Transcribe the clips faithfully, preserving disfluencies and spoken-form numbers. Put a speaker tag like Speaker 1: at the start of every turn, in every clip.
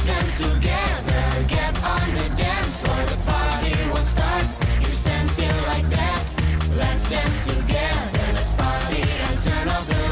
Speaker 1: Let's dance together, get on the dance floor. The party won't start if you stand still like that. Let's dance together, let's party and turn off the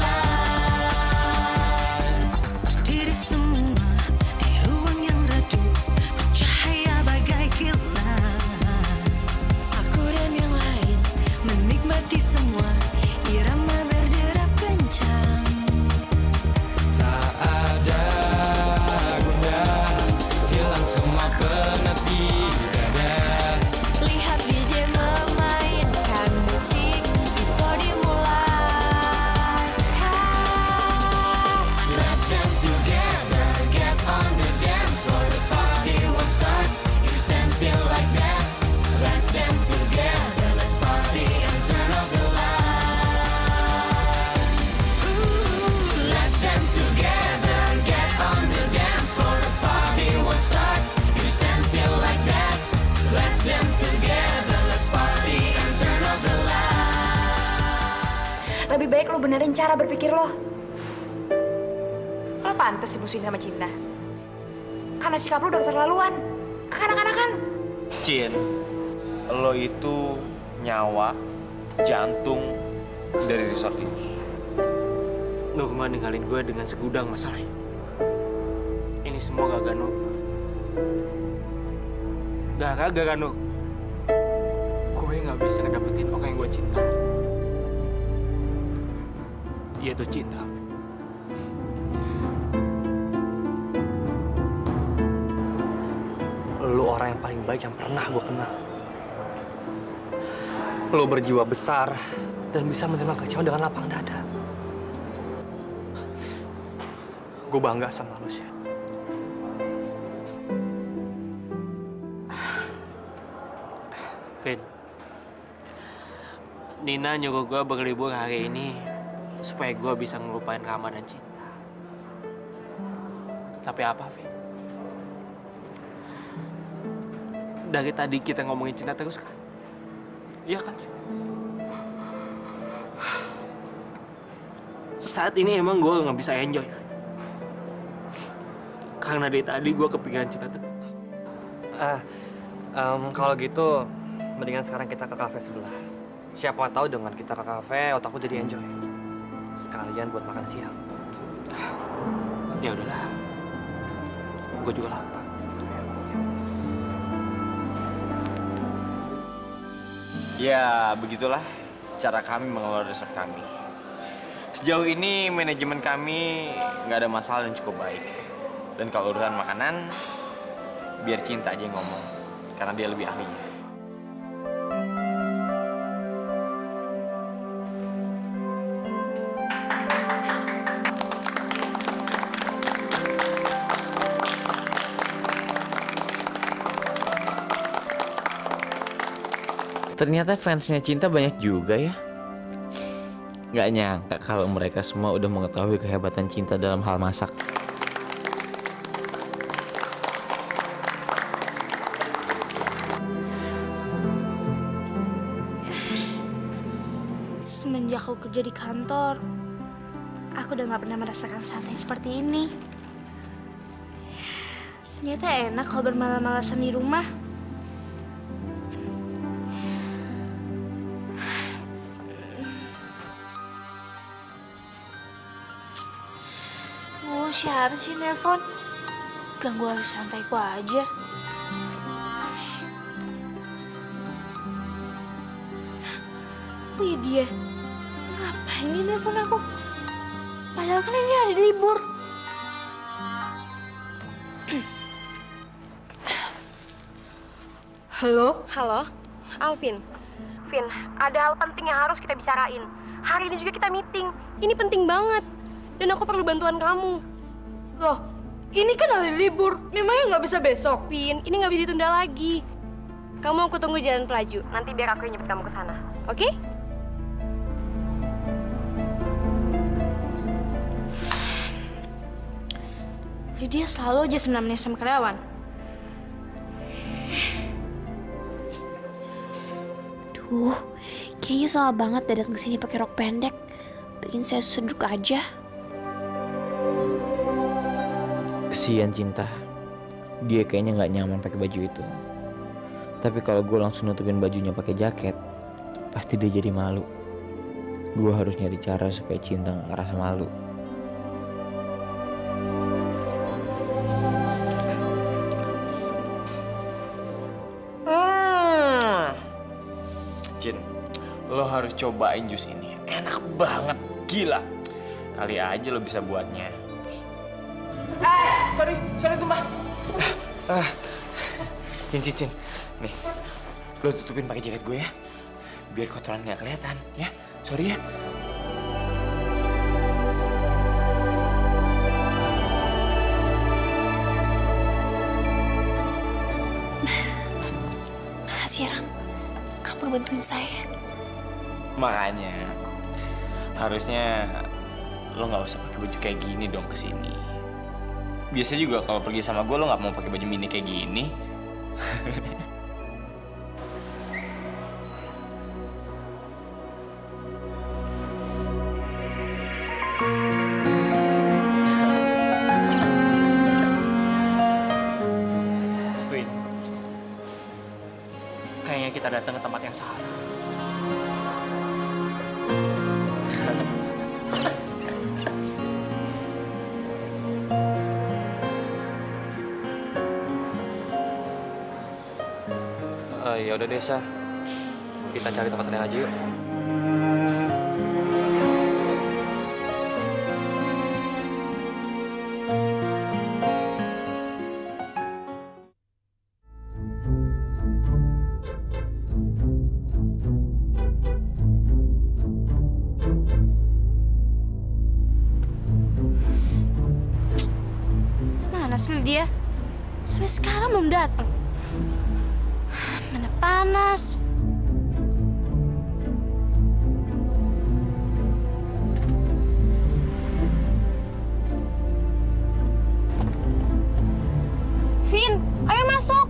Speaker 1: light.
Speaker 2: Berdiri semua di ruang yang redup, bercahaya bagai kilat. Aku dan yang lain menikmati semua irama berderap kencang.
Speaker 3: Tak ada guna, hilang semua penat di dada.
Speaker 2: Lihat D J memainkan musik, disco dimulai.
Speaker 1: Let's dance together, get on the dance floor. The party won't start if you stand still like that. Let's dance together, let's party and turn off the light. Let's dance together, get on the dance floor. The party won't start if you stand still like that. Let's dance together, let's party and turn off the light.
Speaker 4: Lebih baik lo benerin cara berpikir lo. Lo pantas dimusuhin sama Cinta. Karena sikap lo udah keterlaluan. Kekanak-kanakan.
Speaker 5: Cin, lo itu nyawa, jantung dari resort ini.
Speaker 6: Lo cuma ninggalin gue dengan segudang masalah. Ini semua gagal no. Gara-gara no. Gue nggak bisa ngedapetin orang yang gue cinta. Yaitu cinta.
Speaker 3: Lu orang yang paling baik yang pernah gue kenal. Lu berjiwa besar dan bisa menerima kecewa dengan lapang dada. Gue bangga sama lu, sih.
Speaker 6: Vin, Nina nyuruh gue berlibur hari ini supaya gue bisa ngelupain Rama dan Cinta. Tapi apa, Vin? Dari tadi kita ngomongin cinta terus kan? Iya kan? Saat ini emang gue nggak bisa enjoy. Karena dari tadi gue kepikiran cinta terus.
Speaker 3: Ah, em, kalau gitu, mendingan sekarang kita ke kafe sebelah. Siapa tahu dengan kita ke kafe, otakku jadi enjoy. Sekalian buat makan siang.
Speaker 6: Ya udahlah. Gue juga lapar.
Speaker 5: Ya, begitulah cara kami mengelola resort kami. Sejauh ini manajemen kami nggak ada masalah dan cukup baik. Dan kalau urusan makanan, biar Cinta aja yang ngomong, karena dia lebih ahlinya.
Speaker 7: Ternyata fansnya Cinta banyak juga ya. Nggak nyangka kalau mereka semua udah mengetahui kehebatan Cinta dalam hal masak.
Speaker 8: Semenjak aku kerja di kantor, aku udah gak pernah merasakan santai seperti ini. Ternyata enak kalau bermalas-malasan di rumah. Oh, siapa sih nelpon? Ganggu hari santaiku aja. Lydia, ngapain dia nelfon aku? Padahal kan ini hari libur.
Speaker 9: Halo? Halo, Alvin. Vin, ada hal penting yang harus kita bicarain. Hari ini juga kita meeting. Ini penting banget. Dan aku perlu bantuan kamu.
Speaker 10: Loh, ini kan hari libur. Memangnya nggak bisa besok?
Speaker 9: Vin, ini nggak bisa ditunda lagi. Kamu aku tunggu jalan Pelaju. Nanti biar aku yang nyebut kamu ke sana. Oke? Okay?
Speaker 8: Lydia selalu aja sebenarnya sama karyawan. Duh, kayaknya salah banget deh datang kesini pakai rok pendek. Bikin saya seduk aja.
Speaker 7: Kesian Cinta. dia kayaknya nggak nyaman pakai baju itu. Tapi kalau gue langsung nutupin bajunya pakai jaket, pasti dia jadi malu. Gue harus nyari cara supaya Cinta nggak ngerasa malu.
Speaker 5: Hmm. Cin, lo harus cobain jus ini. Enak banget, gila. Kali aja lo bisa buatnya. Eh, sorry, sorry tumpah. Ah, Cin, Cin, Cin. Nih, lo tutupin pakai jaket gue ya. Biar kotoran nggak kelihatan, ya. Sorry ya.
Speaker 8: Makasih Ram, kamu udah bantuin saya.
Speaker 5: Makanya, harusnya lo nggak usah pakai baju kayak gini dong kesini. Biasanya juga kalau pergi sama gue lo nggak mau pakai baju mini kayak gini.
Speaker 6: Vin, kayaknya kita datang ke tempat yang salah.
Speaker 3: Uh, ya udah deh, Syah. Kita cari tempat lain aja yuk.
Speaker 9: Mana sih dia? Sampai sekarang belum datang. Mana panas. Vin, ayo masuk.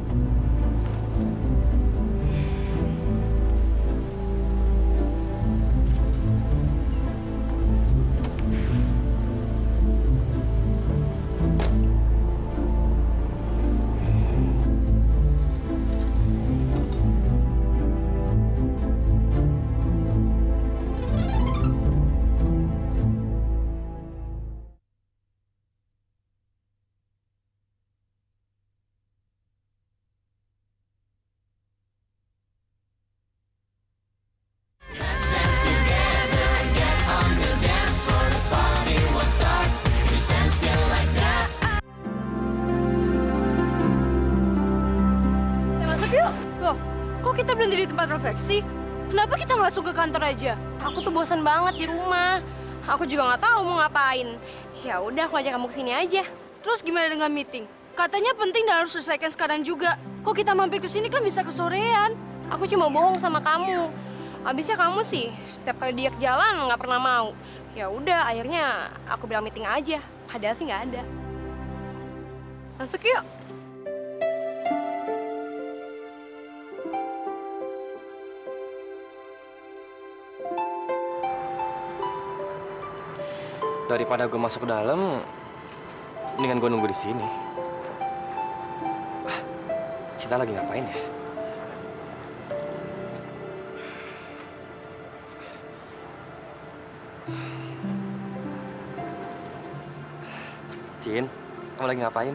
Speaker 9: Yuk, loh, kok kita berhenti di tempat refleksi? Kenapa kita nggak langsung ke kantor aja? Aku tuh bosan banget di rumah. Aku juga nggak tahu mau ngapain. Ya udah, aku ajak kamu kesini aja.
Speaker 10: Terus gimana dengan meeting? Katanya penting dan harus selesaikan sekarang juga. Kok kita mampir ke sini kan bisa kesorean?
Speaker 9: Aku cuma bohong sama kamu. Abisnya kamu sih setiap kali diajak jalan nggak pernah mau. Ya udah, akhirnya aku bilang meeting aja. Padahal sih nggak ada. Masuk yuk.
Speaker 3: Daripada gue masuk ke dalam, mendingan gue nunggu di sini. Ah, Cinta lagi ngapain ya? Cin, kamu lagi ngapain?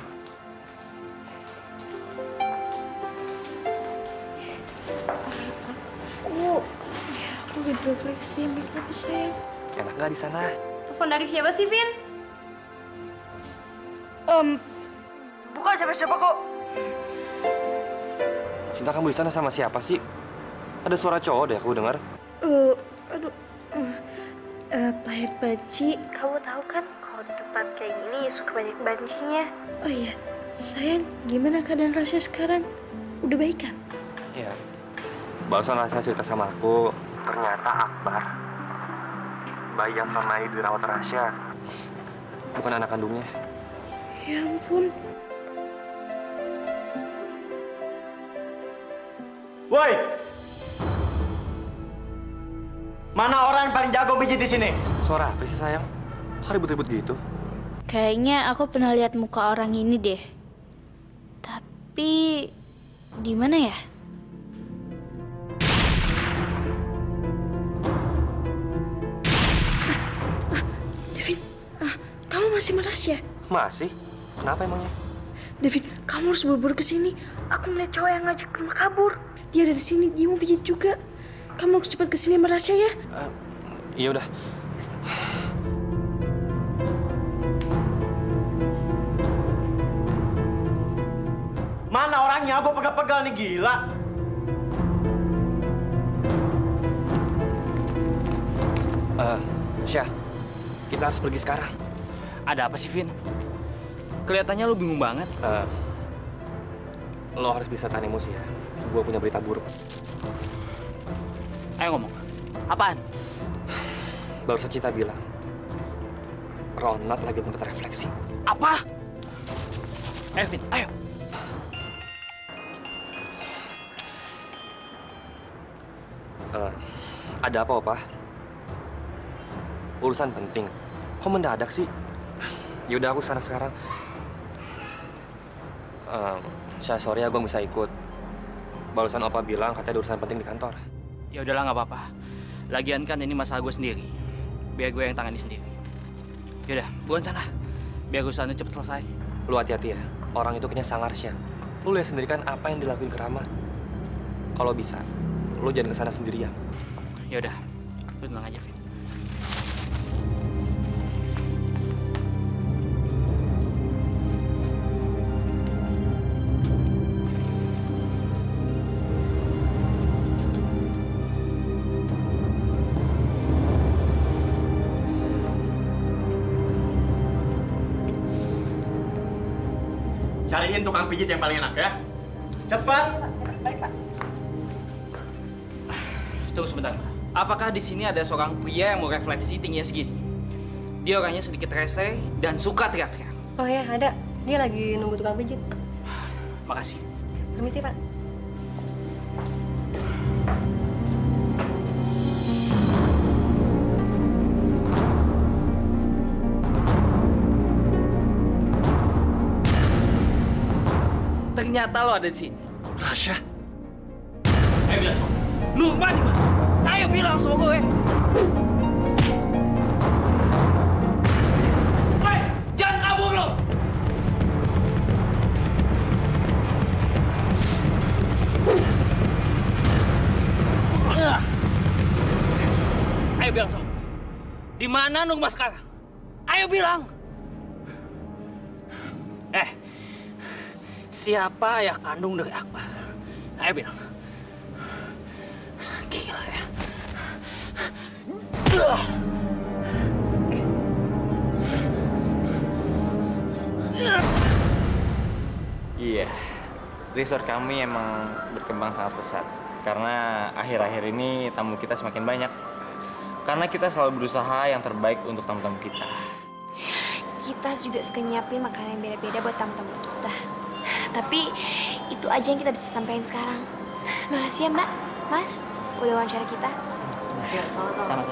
Speaker 10: Aku, ya aku lagi refleksi, mikir apa sayang?
Speaker 3: Enak nggak di sana?
Speaker 9: Telepon dari siapa sih, Vin?
Speaker 10: Um, bukan siapa-siapa kok.
Speaker 3: Cinta, kamu di sana sama siapa sih? Ada suara cowok deh aku dengar.
Speaker 10: Uh, aduh, uh, uh, pahit banci. Kamu tahu kan kalau di tempat kayak gini suka banyak bancinya. Oh iya, sayang, gimana keadaan Rasya sekarang? Udah baik kan?
Speaker 3: Iya. Barusan Rasya cerita sama aku, ternyata Akbar, bayi yang selama ini dirawat Rasya, bukan anak kandungnya.
Speaker 10: Ya ampun.
Speaker 11: Woi! Mana orang yang paling jago pijit di sini?
Speaker 3: Suara apa sih sayang? Kok ribut-ribut gitu?
Speaker 8: Kayaknya aku pernah lihat muka orang ini deh. Tapi di mana ya?
Speaker 10: David, ah, kamu masih meras ya?
Speaker 3: Masih? Kenapa emangnya?
Speaker 10: David, kamu harus buru-buru ke sini. Aku ngeliat cowok yang ngajak rumah kabur. Dia dari sini, dia mau pijit juga. Kamu harus cepat ke sini merasa ya.
Speaker 3: Uh, iya udah.
Speaker 11: Mana orangnya? Gue pegal-pegal nih, gila.
Speaker 3: Uh, Syah, kita harus pergi sekarang.
Speaker 6: Ada apa sih, Vin? Kelihatannya lu bingung banget.
Speaker 3: Uh, lo harus bisa tahan emosi ya. Gue punya berita buruk.
Speaker 6: Ayo ngomong. Apaan?
Speaker 3: Barusan Cinta bilang, Ronald lagi tempat refleksi.
Speaker 6: Apa? Eh, Vin, ayo.
Speaker 3: Uh, ada apa, Opa? Urusan penting. Kok mendadak sih? Yaudah, aku sana sekarang. Uh, Syah, sorry ya, gue bisa ikut. Barusan Opa bilang katanya ada urusan penting di kantor.
Speaker 6: Ya udahlah, nggak apa-apa. Lagian kan ini masalah gue sendiri. Biar gue yang tangani sendiri. Yaudah, buruan sana. Biar urusannya cepet selesai.
Speaker 3: Lu hati-hati ya. Orang itu kayaknya sangar, Syah. Lu lihat sendiri kan apa yang dilakuin ke Rama. Kalau bisa, lu jangan kesana sendirian.
Speaker 6: Ya udah, lu tenang aja, Vin.
Speaker 11: Cariin tukang pijit yang paling enak ya. Cepat.
Speaker 9: Baik, Pak.
Speaker 6: Tunggu sebentar. Apakah di sini ada seorang pria yang mau refleksi tingginya segini? Dia orangnya sedikit rese dan suka teriak-teriak.
Speaker 9: Oh ya, ada. Dia lagi nunggu tukang pijit.
Speaker 6: Makasih.
Speaker 9: Permisi, Pak.
Speaker 6: Ternyata lo ada di sini.
Speaker 3: Rasya.
Speaker 6: Ayo bilang sama gue. Nurman di mana? Ayo bilang sama gue. Woi, jangan kabur lo. Ayo bilang sama gue. Di mana Nurman sekarang? Ayo bilang. Eh, siapa ayah kandung dari Akbar? Ayo bilang. Gila ya.
Speaker 5: Iya, resort kami emang berkembang sangat pesat. Karena akhir-akhir ini tamu kita semakin banyak. Karena kita selalu berusaha yang terbaik untuk tamu-tamu kita.
Speaker 4: Kita juga suka nyiapin makanan yang beda-beda buat tamu-tamu kita. Tapi itu aja yang kita bisa sampaikan sekarang. Makasih ya Mbak, Mas, udah wawancara kita.
Speaker 6: Ya, sama-sama.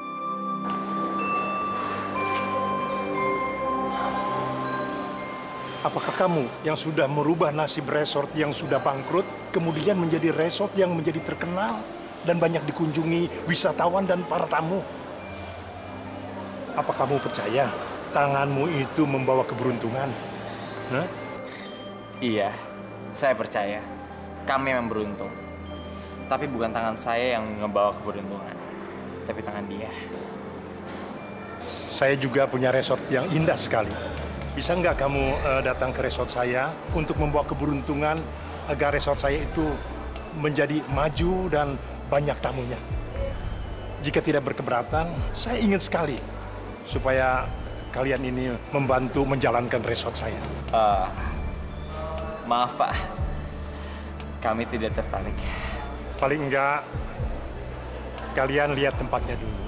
Speaker 12: Apakah kamu yang sudah merubah nasib resort yang sudah bangkrut, kemudian menjadi resort yang menjadi terkenal dan banyak dikunjungi wisatawan dan para tamu? Apa kamu percaya tanganmu itu membawa keberuntungan? Hah?
Speaker 5: Iya, saya percaya. Kami memang beruntung. Tapi bukan tangan saya yang ngebawa keberuntungan, tapi tangan dia.
Speaker 12: Saya juga punya resort yang indah sekali. Bisa nggak kamu uh, datang ke resort saya untuk membawa keberuntungan agar resort saya itu menjadi maju dan banyak tamunya? Jika tidak berkeberatan, saya ingin sekali supaya kalian ini membantu menjalankan resort saya.
Speaker 5: Uh, maaf Pak, kami tidak tertarik.
Speaker 12: Paling enggak, kalian lihat tempatnya dulu.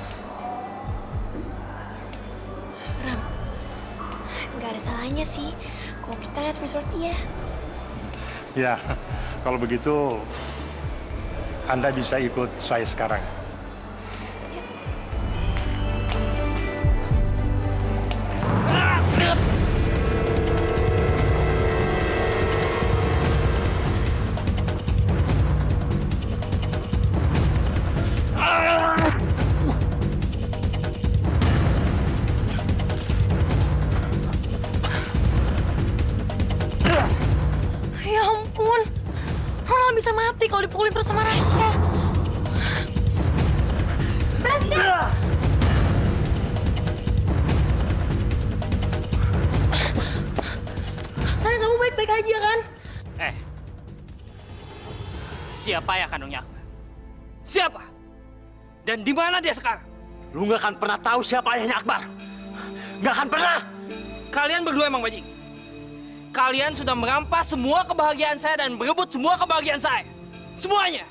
Speaker 4: Ram, nggak ada salahnya sih kalau kita lihat resort dia.
Speaker 12: Ya, kalau begitu Anda bisa ikut saya sekarang.
Speaker 9: ampun. Ronald bisa mati kalau dipukulin terus sama Rasya. Berhenti! Saya kamu baik-baik aja kan?
Speaker 6: Eh, siapa yang kandungnya Akbar? Siapa? Dan di mana dia sekarang?
Speaker 11: Lu nggak akan pernah tahu siapa ayahnya Akbar. Nggak akan pernah.
Speaker 6: Kalian berdua emang bajing. Kalian sudah merampas semua kebahagiaan saya dan berebut semua kebahagiaan saya. Semuanya.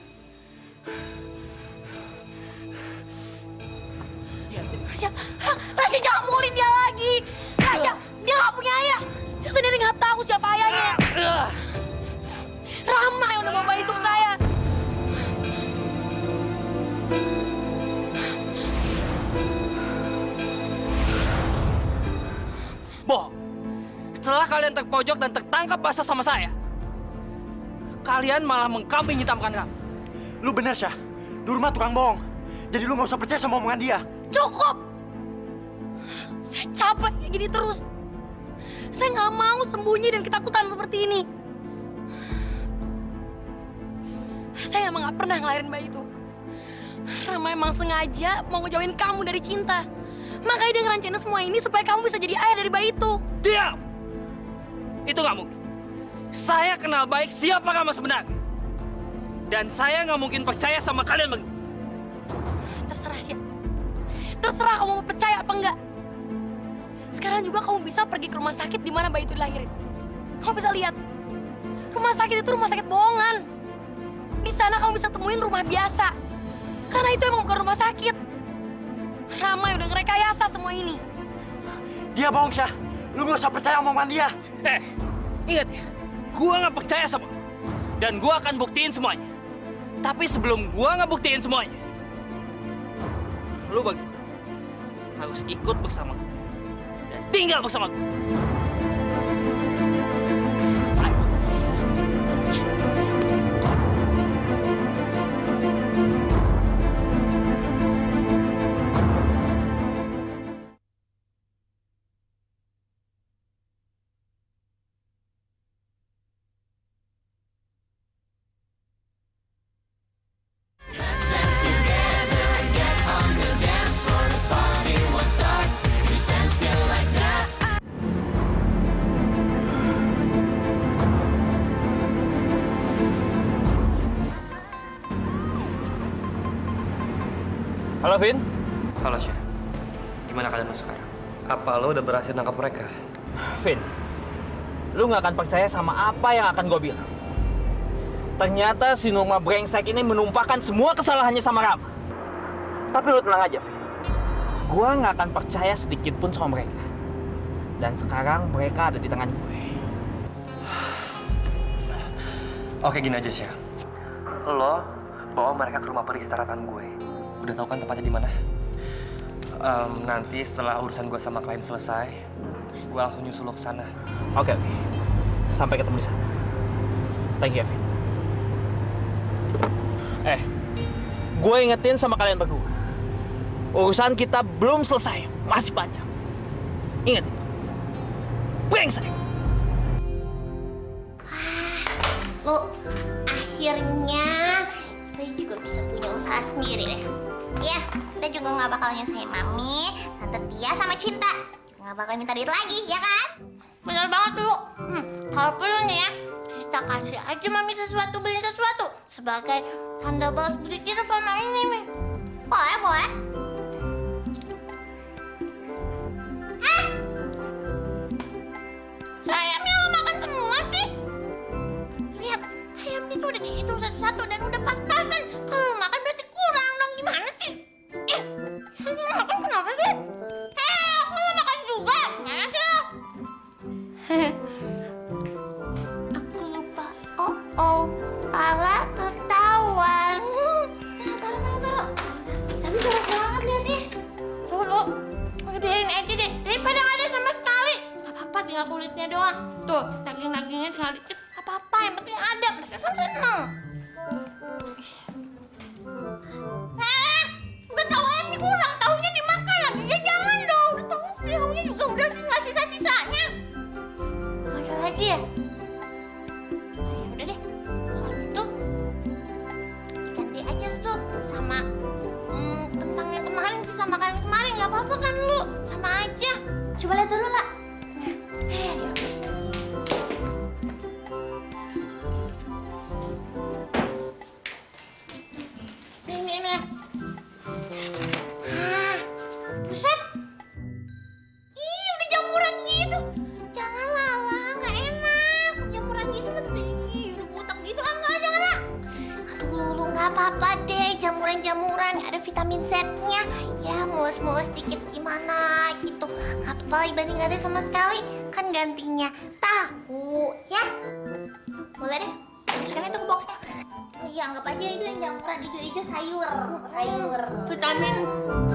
Speaker 9: Rasya, Rasya jangan mukulin dia lagi. Rasya, dia nggak punya ayah. Saya sendiri nggak tahu siapa ayahnya. Rama yang udah bawa itu ke saya.
Speaker 6: Bohong. Setelah kalian terpojok dan tertangkap basah sama saya, kalian malah mengkambing hitamkan kamu.
Speaker 11: Lu bener, Syah. Durma tukang bohong. Jadi lu nggak usah percaya sama omongan dia.
Speaker 9: Cukup! Saya capek kayak gini terus. Saya nggak mau sembunyi dan ketakutan seperti ini. Saya emang nggak pernah ngelahirin bayi itu. Rama emang sengaja mau ngejauhin kamu dari cinta. Makanya dia ngerancanain semua ini supaya kamu bisa jadi ayah dari bayi itu.
Speaker 6: Diam! Itu nggak mungkin. Saya kenal baik siapa Rama sebenarnya. Dan saya nggak mungkin percaya sama kalian begini.
Speaker 9: Terserah sih. Terserah kamu mau percaya apa enggak. Sekarang juga kamu bisa pergi ke rumah sakit di mana bayi itu dilahirin. Kamu bisa lihat. Rumah sakit itu rumah sakit bohongan. Di sana kamu bisa temuin rumah biasa. Karena itu emang bukan rumah sakit. Rama udah ngerekayasa semua ini.
Speaker 11: Dia bohong, Syah. Lu nggak usah percaya omongan dia.
Speaker 6: Eh, ingat ya. Gua nggak percaya sama lu. Dan gua akan buktiin semuanya. Tapi sebelum gua ngebuktiin semuanya, lu bagi harus ikut bersama gue dan tinggal bersama gue.
Speaker 3: Halo, Vin. Halo, Syah. Gimana keadaan lu sekarang? Apa lo udah berhasil nangkap mereka?
Speaker 6: Vin, lu nggak akan percaya sama apa yang akan gue bilang. Ternyata si Nurma brengsek ini menumpahkan semua kesalahannya sama Rama. Tapi lu tenang aja, Vin. Gue nggak akan percaya sedikit pun sama mereka. Dan sekarang mereka ada di tangan gue.
Speaker 3: Oke, gini aja, Syah. Lo bawa mereka ke rumah peristirahatan gue. Udah tahu kan tempatnya di mana? Um, nanti setelah urusan gue sama klien selesai, gue langsung nyusul lo ke sana.
Speaker 6: Oke, oke. Sampai ketemu di sana. Thank you, Vin. Eh, gue ingetin sama kalian berdua. Urusan kita belum selesai, masih banyak. Ingat itu. Brengsek!
Speaker 13: Lo, akhirnya kita juga bisa punya usaha sendiri deh. Ya, kita juga nggak bakal nyusahin Mami, Tante Tia sama Cinta. Nggak bakal minta duit lagi, ya kan? Bener banget tuh. Hmm, kalau perlu nih ya, kita kasih aja Mami sesuatu, beli sesuatu sebagai tanda balas budi kita selama ini, Mi. Boleh, boleh. Hah? Ayamnya lo makan semua sih? Lihat, ayamnya tuh udah dihitung satu-satu dan udah pas-pasan. Kalau lo makan berarti kurang dong, gimana sih? Eh, lo makan kenapa sih? Hei, aku mau makan juga. Gimana sih lo? Aku lupa. Oh, oh. Ala ketahuan. Taruh, taruh, taruh. Tapi jorok banget lihat nih. Tunggu, oke biarin aja deh. Daripada nggak ada sama sekali. Gak apa-apa, tinggal kulitnya doang. Tuh, daging-dagingnya tinggal dikit. Gak apa-apa, yang penting ada. Mereka kan seneng. Nah, udah tahu ayamnya kurang. Tahunya dimakan lagi. Ya jangan dong. Udah tahu tahunya juga udah sih nggak sisa-sisanya. Ada lagi ya? Oh, ya udah deh. Coba lihat dulu, lah. Eh, dihapus. Nih, nih, nih. Ah, buset. Ih, udah jamuran gitu. Jangan Lala, nggak enak. Jamuran gitu kan udah, ih, udah butak gitu. Ah, nggak, jangan lah. Aduh, Lulu, nggak apa-apa deh. Jamuran-jamuran, ada vitamin Z-nya. Ya, mus-mus dikit gimana gitu. Nggak apa-apa dibanding nggak ada sama sekali. Kan gantinya tahu, ya. Boleh deh, masukin itu ke boxnya. Oh iya, anggap aja itu yang jamuran hijau-hijau sayur. Sayur. Vitamin Z.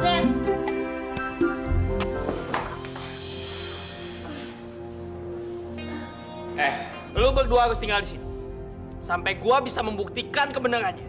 Speaker 6: Eh, lu berdua harus tinggal di sini. Sampai gua bisa membuktikan kebenarannya.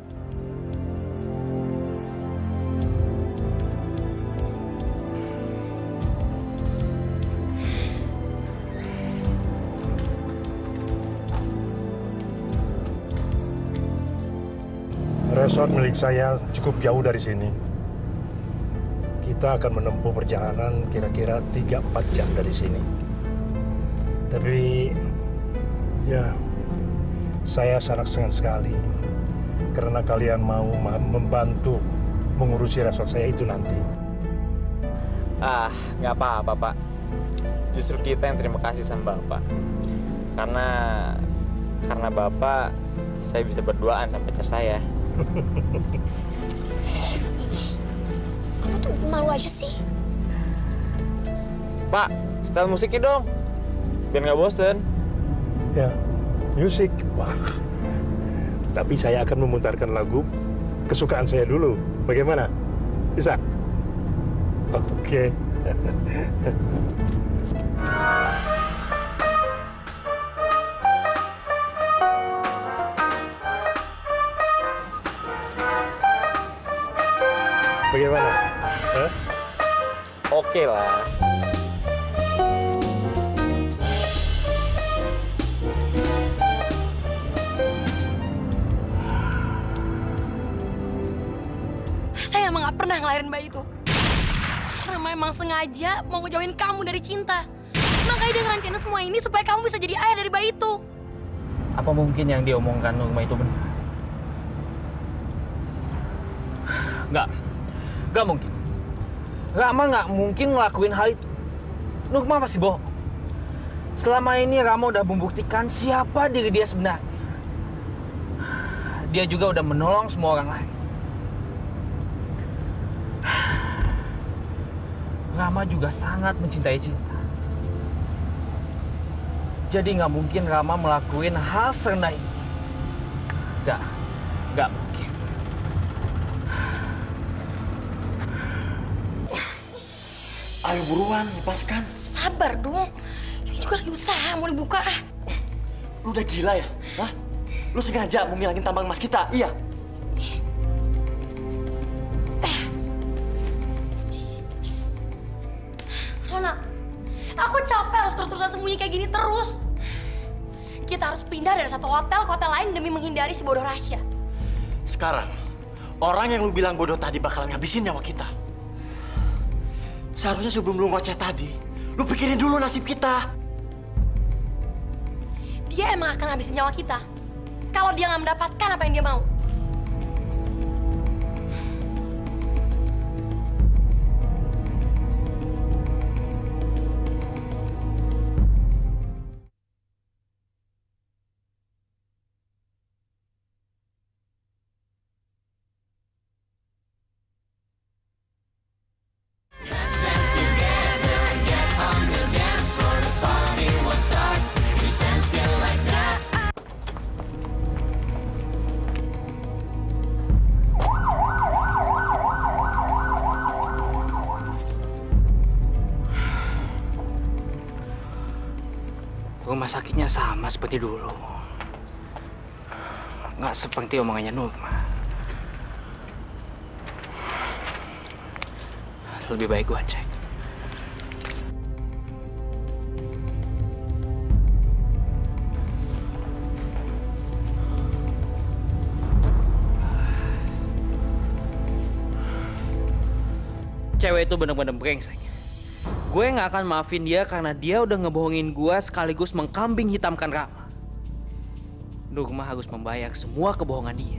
Speaker 12: Resort milik saya cukup jauh dari sini. Kita akan menempuh perjalanan kira-kira tiga empat jam dari sini. Tapi, ya, saya sangat senang sekali karena kalian mau membantu mengurusi resort saya itu nanti.
Speaker 5: Ah, nggak apa-apa, Pak. Justru kita yang terima kasih sama Bapak. Karena, karena Bapak, saya bisa berduaan sama pacar saya.
Speaker 8: Kamu tuh malu aja sih.
Speaker 5: Pak, setel musiknya dong, biar nggak bosen.
Speaker 12: Ya, musik. Wah. Tapi saya akan memutarkan lagu kesukaan saya dulu. Bagaimana? Bisa? Oke. Bagaimana? Hah?
Speaker 5: Oke lah.
Speaker 9: Saya emang gak pernah ngelahirin bayi itu. Rama emang sengaja mau ngejauhin kamu dari cinta. Makanya dia ngerancanain semua ini supaya kamu bisa jadi ayah dari bayi itu.
Speaker 6: Apa mungkin yang diomongkan Nurma itu benar? Nggak. Nggak mungkin. Rama nggak mungkin ngelakuin hal itu. Nurma pasti bohong. Selama ini Rama udah membuktikan siapa diri dia sebenarnya. Dia juga udah menolong semua orang lain. Rama juga sangat mencintai Cinta. Jadi nggak mungkin Rama melakukan hal serendah ini. Nggak, nggak mungkin.
Speaker 11: Ayo buruan, lepaskan.
Speaker 9: Sabar dong. Ini juga lagi usaha mau dibuka.
Speaker 11: Lu udah gila ya? Hah? Lu sengaja mau ngilangin tambang emas kita, iya?
Speaker 9: Rona, aku capek harus terus-terusan sembunyi kayak gini terus. Kita harus pindah dari satu hotel ke hotel lain demi menghindari si bodoh rahasia.
Speaker 11: Sekarang, orang yang lu bilang bodoh tadi bakalan ngabisin nyawa kita. Seharusnya sebelum lu ngoceh tadi, lu pikirin dulu nasib kita.
Speaker 9: Dia emang akan habisin nyawa kita kalau dia nggak mendapatkan apa yang dia mau.
Speaker 6: Rumah sakitnya sama seperti dulu. Nggak seperti omongannya Nurma. Lebih baik gua cek. Cewek itu bener-bener brengsek. Gue nggak akan maafin dia karena dia udah ngebohongin gue sekaligus mengkambing hitamkan Rama. Nurma harus membayar semua kebohongan dia.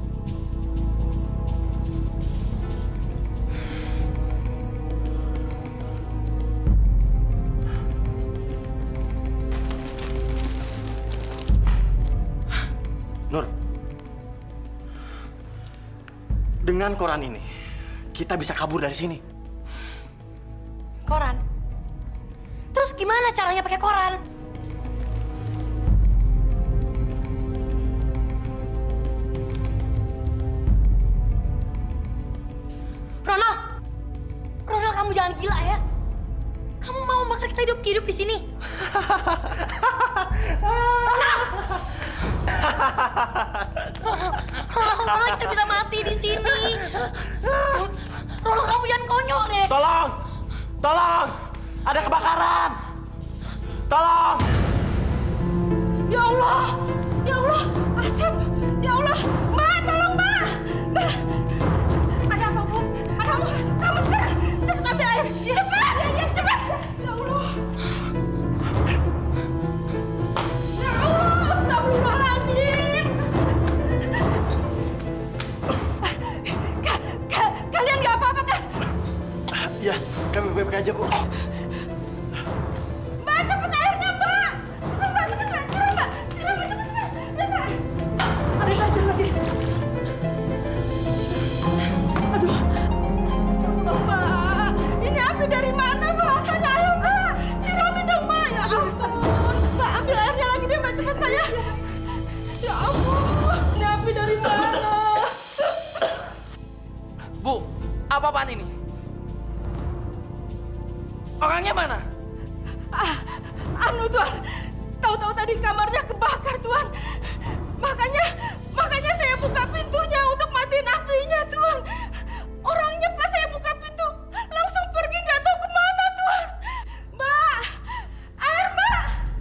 Speaker 11: Nur, dengan koran ini, kita bisa kabur dari sini.
Speaker 9: Koran? Terus gimana caranya pakai koran? Ronald! Ronald, kamu jangan gila ya. Kamu mau makan kita hidup-hidup di sini? Ronald! Ronald, Ronald, Ronald, kita bisa mati di sini. Ronald, kamu jangan konyol deh.
Speaker 11: Tolong! Tolong! Ada kebakaran! Tolong!
Speaker 10: Ya Allah! Ya Allah! Asep! Ya Allah! Mbak, tolong Mbak! Mbak! Ada apa, Bu? Ada apa? Kamu sekarang cepat ambil air! Cepat! Ya, cepat! Ya Allah! Ya Allah! Astagfirullahaladzim! Ka ka kalian nggak apa-apa kan?
Speaker 11: Ya, kami baik-baik aja, Bu.
Speaker 10: Mbak, cepet airnya, Mbak! Cepet, Mbak, cepet, Mbak! Siram, Mbak! Siram, Mbak, cepet, cepet! Cepet! Ada yang tajam lagi. Aduh. Ya Allah, Mbak! Ini api dari mana, bahasanya? Ayo, Mbak! Siramin dong, Mbak! Ya ampun! Mbak, ambil airnya lagi deh, Mbak! Cepet, Mbak, ya! Ya ampun! Ini api dari mana?
Speaker 6: Bu, apa-apaan ini? Orangnya mana?
Speaker 10: Ah, anu Tuan, tahu-tahu tadi kamarnya kebakar Tuan. Makanya, makanya saya buka pintunya untuk matiin apinya Tuan. Orangnya pas saya buka pintu langsung pergi nggak tahu kemana Tuan. Mbak, air Mbak.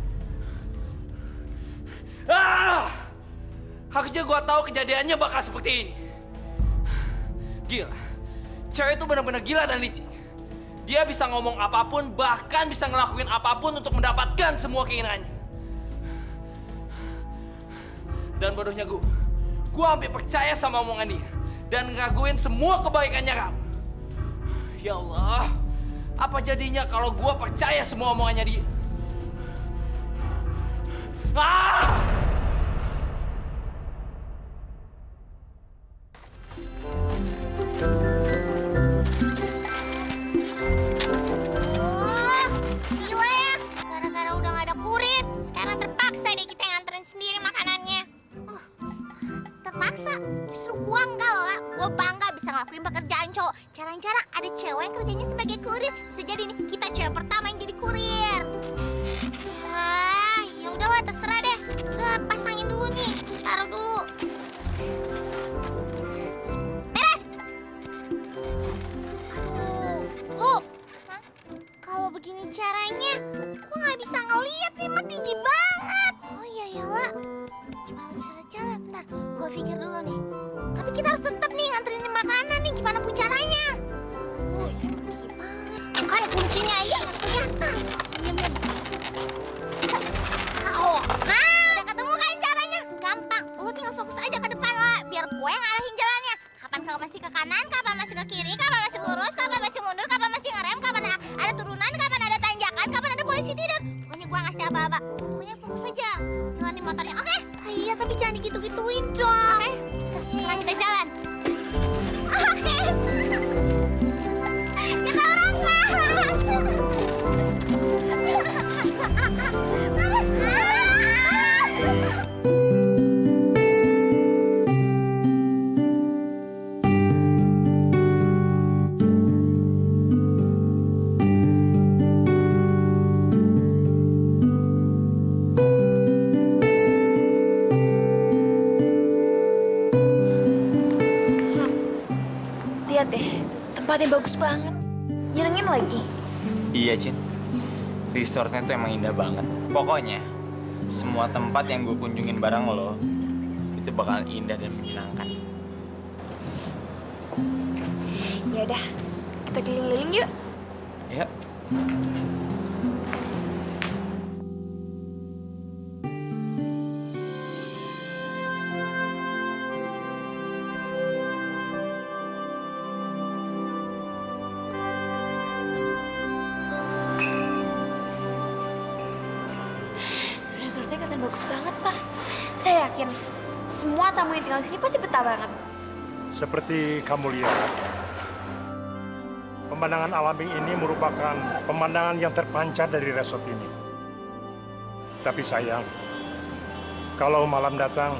Speaker 6: Ah! Harusnya gua tahu kejadiannya bakal seperti ini. Gila, cewek itu benar-benar gila dan licik. Dia bisa ngomong apapun, bahkan bisa ngelakuin apapun untuk mendapatkan semua keinginannya. Dan bodohnya gue, gue hampir percaya sama omongan dia. Dan ngeraguin semua kebaikannya kamu. Ya Allah, apa jadinya kalau gue percaya semua omongannya dia? Ah!
Speaker 13: Oh, gila ya. Gara-gara udah gak ada kurir, sekarang terpaksa deh kita yang nganterin sendiri makanannya. Uh, terpaksa? Justru gua enggak loh, La. Gua bangga bisa ngelakuin pekerjaan cowok. Jarang-jarang ada cewek yang kerjanya sebagai kurir. Bisa jadi nih, kita cewek pertama yang jadi kurir. Ah, ya udahlah, terserah deh. Udah, pasangin dulu nih. Taruh dulu. Beres! Aduh, lu. Hah? Kalau begini caranya, gua nggak bisa ngeliat nih, mah tinggi banget. Oh iya ya, La. Gimana bisa jalan? Bentar, gua pikir dulu nih. Tapi kita harus tetap nih nganterin makanan nih, gimana pun caranya. Oh, ya gimana? Kan kuncinya aja nggak kelihatan. Diam, diam. Oh, nah, udah ketemu kan caranya? Gampang, lu tinggal fokus aja ke depan, La. Biar gue yang arahin jalannya. Kapan kau masih ke kanan, kapan masih ke kiri, kapan masih lurus, kapan masih mundur, kapan masih ngerem, kapan ada turunan, kapan ada tanjakan, kapan ada polisi tidur. Pokoknya gue ngasih aba-aba. Pokoknya fokus aja. Jalanin motornya, oke? Ah, iya, tapi jangan digitu-gituin dong. Oke, sekarang kita jalan. Oke. Kita berangkat.
Speaker 4: Lihat deh, tempatnya bagus banget. Nyenengin lagi.
Speaker 5: Iya, Cin. Resortnya tuh emang indah banget. Pokoknya, semua tempat yang gue kunjungin bareng lo, itu bakalan indah dan menyenangkan.
Speaker 4: Ya udah, kita keliling-keliling yuk.
Speaker 5: Yuk.
Speaker 4: Resortnya kelihatan bagus banget, Pak. Saya yakin semua tamu yang tinggal di sini pasti betah banget.
Speaker 12: Seperti kamu lihat, pemandangan alami ini merupakan pemandangan yang terpancar dari resort ini. Tapi sayang, kalau malam datang,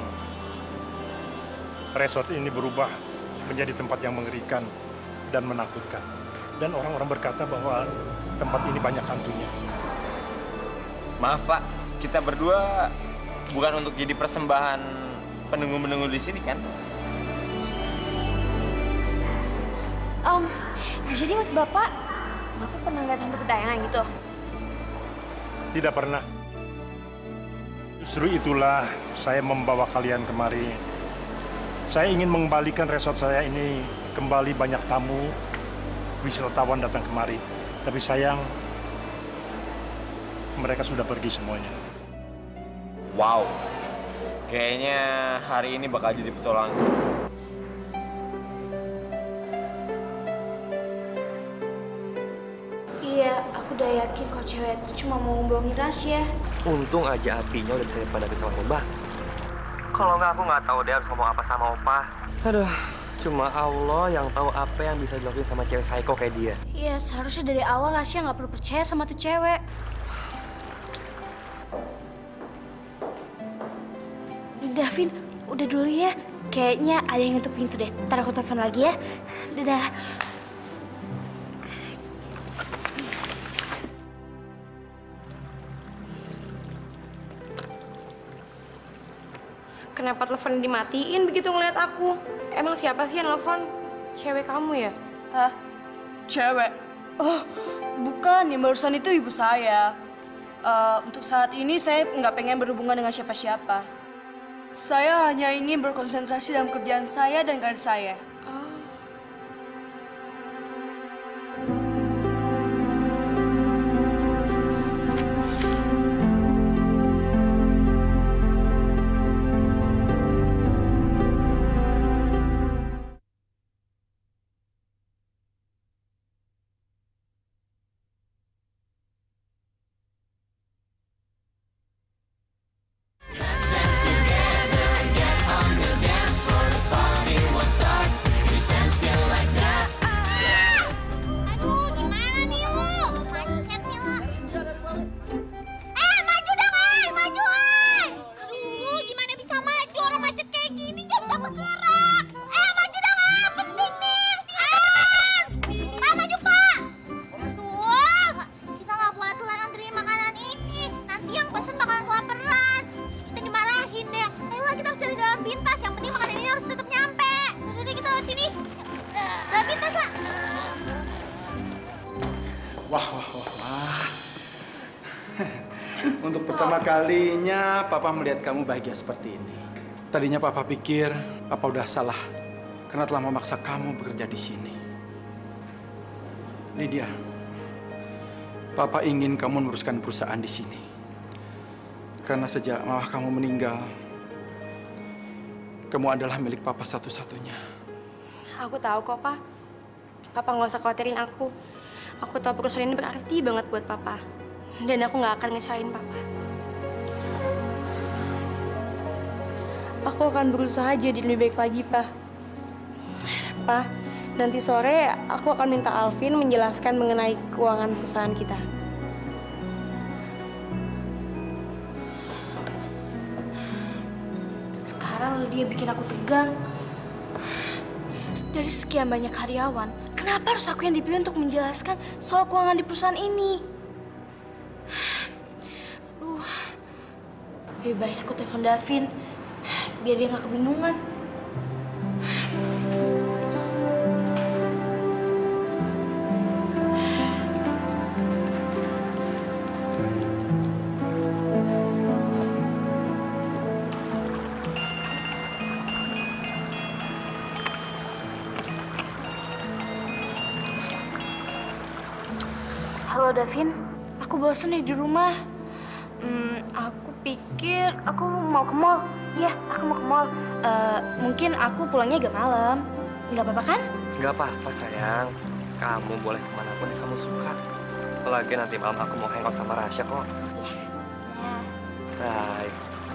Speaker 12: resort ini berubah menjadi tempat yang mengerikan dan menakutkan. Dan orang-orang berkata bahwa tempat ini banyak hantunya.
Speaker 5: Maaf Pak, kita berdua bukan untuk jadi persembahan penunggu-penunggu di sini kan?
Speaker 4: Om, jadi mas Bapak, Bapak pernah lihat hantu ketayangan gitu?
Speaker 12: Tidak pernah. Justru itulah saya membawa kalian kemari. Saya ingin mengembalikan resort saya ini kembali banyak tamu, wisatawan datang kemari. Tapi sayang, mereka sudah pergi semuanya.
Speaker 5: Wow, kayaknya hari ini bakal jadi petualangan sih.
Speaker 4: Iya, aku udah yakin kalau cewek itu cuma mau ngebohongin rahasia.
Speaker 3: Untung aja apinya udah bisa dipadakin sama Opa. Kalau nggak, aku nggak tahu dia harus ngomong apa sama Opa. Aduh, cuma Allah yang tahu apa yang bisa dilakuin sama cewek psycho kayak dia.
Speaker 4: Iya, seharusnya dari awal Rasya nggak perlu percaya sama tuh cewek. Davin, udah dulu ya. Kayaknya ada yang ngetuk pintu deh. Ntar aku telepon lagi ya. Dadah.
Speaker 9: Kenapa telepon dimatiin begitu ngeliat aku? Emang siapa sih yang nelfon? Cewek kamu ya?
Speaker 10: Hah? Cewek? Oh, bukan. Yang barusan itu ibu saya. Uh, untuk saat ini saya nggak pengen berhubungan dengan siapa-siapa. Saya hanya ingin berkonsentrasi dalam kerjaan saya dan karir saya.
Speaker 14: Wah, wah, wah, wah. Untuk pertama kalinya Papa melihat kamu bahagia seperti ini. Tadinya Papa pikir Papa udah salah karena telah memaksa kamu bekerja di sini. Lydia, Papa ingin kamu meneruskan perusahaan di sini. Karena sejak mama kamu meninggal, kamu adalah milik Papa satu-satunya.
Speaker 9: Aku tahu kok, Pak. Papa nggak usah khawatirin aku. Aku tahu perusahaan ini berarti banget buat Papa. Dan aku nggak akan ngecewain Papa. Aku akan berusaha jadi lebih baik lagi, Pak. Pak, nanti sore aku akan minta Alvin menjelaskan mengenai keuangan perusahaan kita.
Speaker 10: Sekarang dia bikin aku tegang. Dari sekian banyak karyawan, kenapa harus aku yang dipilih untuk menjelaskan soal keuangan di perusahaan ini? Aduh, lebih baik aku telepon Davin, biar dia nggak kebingungan. Halo Halo Davin, aku bosen nih di rumah. Hmm, aku pikir aku mau ke mall. Iya, aku mau ke mall. Eh, mungkin aku pulangnya agak malam. Nggak apa-apa kan?
Speaker 3: Nggak apa-apa sayang. Kamu boleh kemanapun yang kamu suka. Apalagi nanti malam aku mau hangout sama Rasya kok.
Speaker 10: Ya.
Speaker 3: Bye.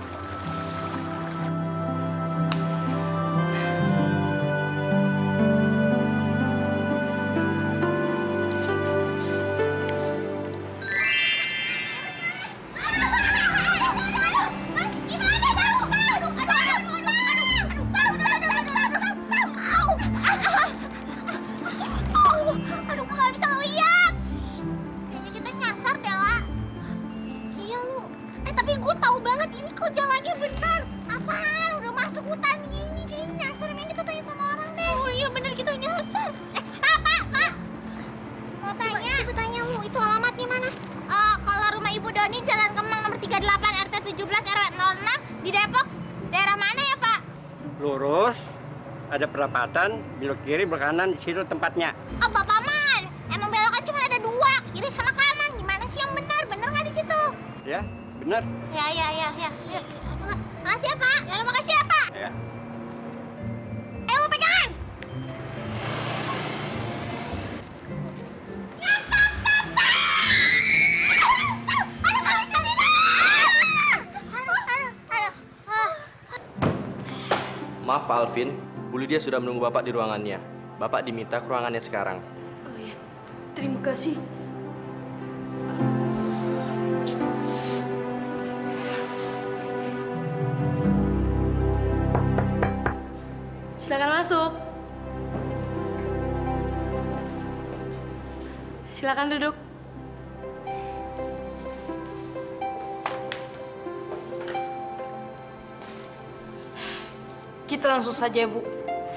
Speaker 13: Aduh, gue gak bisa lihat. Kayaknya kita nyasar, Bella. Iya lu. Eh tapi gue tahu banget ini kok jalannya benar. Apaan? Udah masuk hutan gini, kayaknya nyasar. Ini kita tanya sama orang deh. Oh iya benar kita nyasar. Eh, Pak, Pak, Pak. Mau tanya? Coba tanya lu, itu alamatnya mana? Eh, kalau rumah Ibu Doni Jalan Kemang nomor tiga puluh delapan R T tujuh belas R W nol enam di Depok. Daerah mana ya, Pak?
Speaker 15: Lurus, ada perapatan, belok kiri, belok kanan, di situ tempatnya.
Speaker 13: Oh, Bapak Man, emang belokan cuma ada dua, kiri sama kanan. Gimana sih yang benar? Bener nggak di situ?
Speaker 15: Ya, benar.
Speaker 13: Ya, ya, ya, ya. ya. Makasih ya, Pak. Ya, makasih ya, Pak.
Speaker 15: Ya.
Speaker 13: Ayo, pegangan.
Speaker 16: Maaf Pak Alvin, Bu Lydia sudah menunggu Bapak di ruangannya. Bapak diminta ke ruangannya sekarang.
Speaker 10: Oh iya, terima kasih.
Speaker 9: Silakan masuk. Silakan duduk.
Speaker 10: Kita langsung saja, Bu.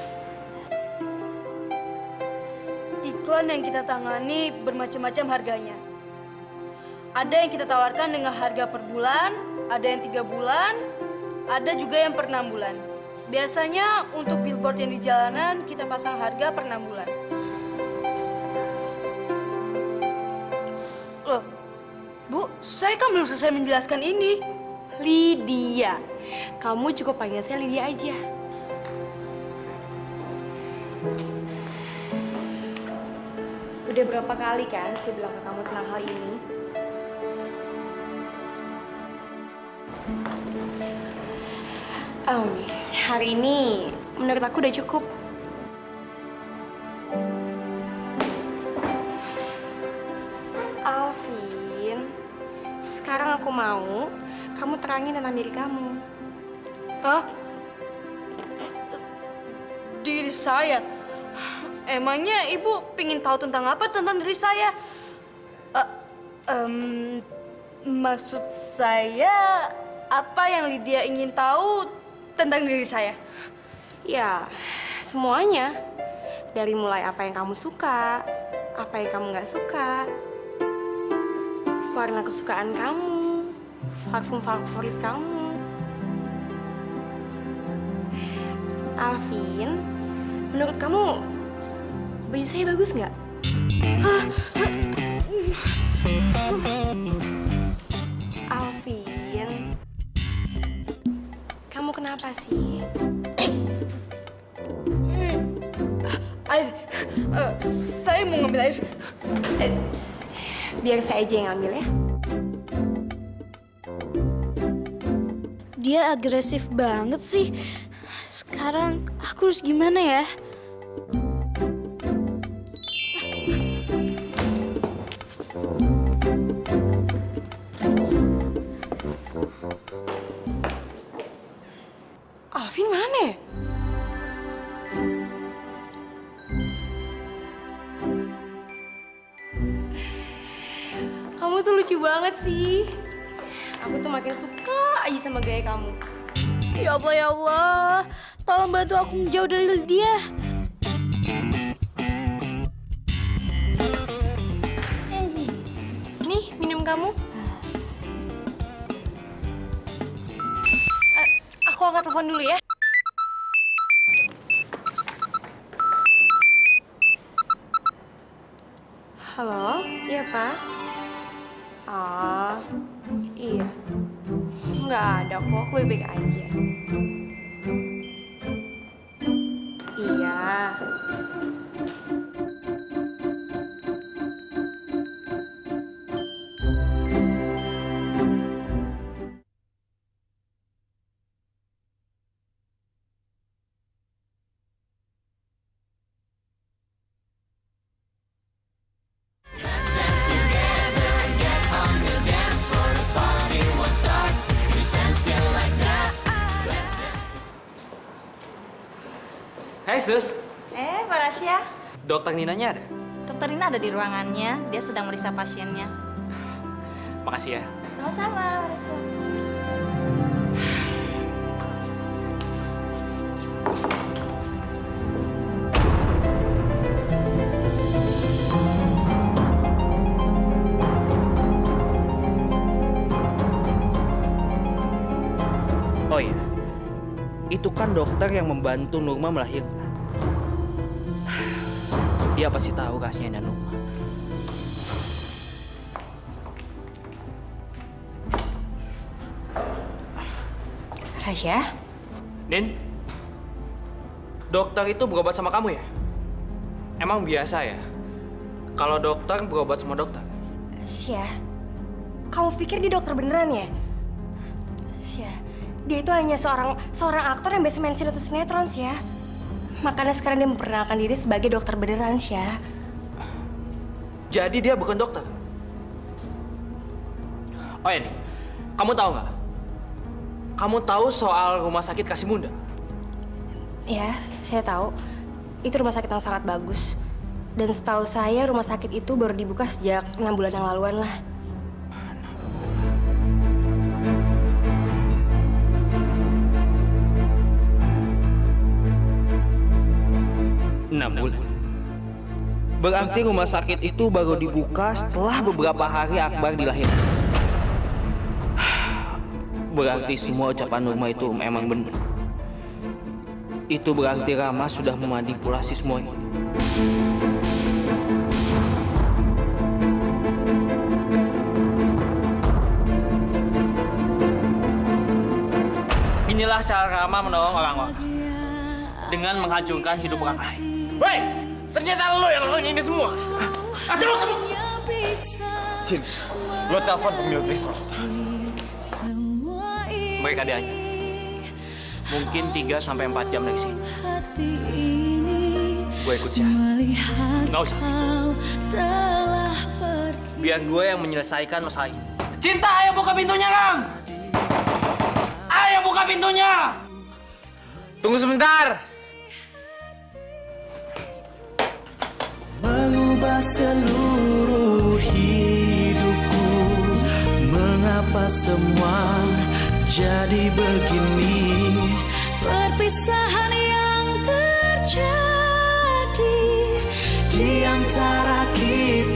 Speaker 10: Iklan yang kita tangani bermacam-macam harganya. Ada yang kita tawarkan dengan harga per bulan, ada yang tiga bulan, ada juga yang per enam bulan. Biasanya untuk billboard yang di jalanan kita pasang harga per enam bulan. Loh, Bu, saya kan belum selesai menjelaskan ini.
Speaker 9: Lydia. Kamu cukup panggil saya Lydia aja. Udah berapa kali kan saya bilang ke kamu tentang hal ini? Um, hari ini menurut aku udah cukup. Alvin, sekarang aku mau kamu terangin tentang diri kamu.
Speaker 10: Hah? Diri saya? Emangnya Ibu pingin tahu tentang apa tentang diri saya? Uh, um, maksud saya, apa yang Lydia ingin tahu tentang diri saya?
Speaker 9: Ya, semuanya. Dari mulai apa yang kamu suka, apa yang kamu nggak suka, warna kesukaan kamu, parfum favorit kamu. Alvin, menurut kamu baju saya bagus nggak? Alvin, kamu kenapa sih?
Speaker 10: Air, uh, saya mau ngambil air.
Speaker 9: Eh, biar saya aja yang ambil ya.
Speaker 10: Dia agresif banget sih. Sekarang aku harus gimana ya?
Speaker 9: Alvin mana? Kamu tuh lucu banget sih. Aku tuh makin suka aja sama gaya kamu.
Speaker 10: Ya Allah, ya Allah. Tolong bantu aku menjauh dari dia.
Speaker 9: Nih, minum kamu. Eh, aku angkat telepon dulu ya. Halo, iya Pak. Ah, iya. Nggak ada kok, aku baik-baik aja. Iya.
Speaker 6: Hai Sus,
Speaker 17: Eh, Pak Rasya.
Speaker 6: dokter Ninanya ada?
Speaker 17: Dokter Nina ada di ruangannya. Dia sedang meriksa pasiennya.
Speaker 6: Makasih ya.
Speaker 17: Sama-sama, Pak Rasya.
Speaker 6: Oh iya, itu kan dokter yang membantu Nurma melahirkan. Dia pasti tahu rahasianya Nurma.
Speaker 17: Rasya?
Speaker 6: Nin, dokter itu berobat sama kamu ya? Emang biasa ya? Kalau dokter berobat sama dokter?
Speaker 18: Syah, kamu pikir dia dokter beneran ya? Syah, dia itu hanya seorang seorang aktor yang biasa main sinetron Syah. Makanya sekarang dia memperkenalkan diri sebagai dokter beneran Syah.
Speaker 6: Jadi dia bukan dokter? Oh ya nih, kamu tahu nggak? Kamu tahu soal rumah sakit Kasih Bunda?
Speaker 18: Ya, saya tahu. Itu rumah sakit yang sangat bagus. Dan setahu saya rumah sakit itu baru dibuka sejak enam bulan yang laluan lah.
Speaker 6: Enam bulan. Berarti rumah sakit itu baru dibuka setelah beberapa hari Akbar dilahirkan. Berarti semua ucapan Nurma itu memang benar. Itu berarti Rama sudah memanipulasi semuanya. Inilah cara Rama menolong orang-orang dengan menghancurkan hidup orang lain.
Speaker 5: Woi, ternyata lo yang lakuin ini semua. Asal lo kamu. Jin, lo telepon pemilik resort.
Speaker 6: Mereka dianya. Mungkin tiga sampai empat jam dari sini. Gue ikut Syah. Nggak usah. Biar gue yang menyelesaikan masalah ini. Cinta, ayo buka pintunya, Kang! Ayo buka pintunya!
Speaker 5: Tunggu sebentar.
Speaker 19: Mengubah seluruh hidupku, mengapa semua jadi begini?
Speaker 2: Perpisahan yang terjadi
Speaker 19: Di antara kita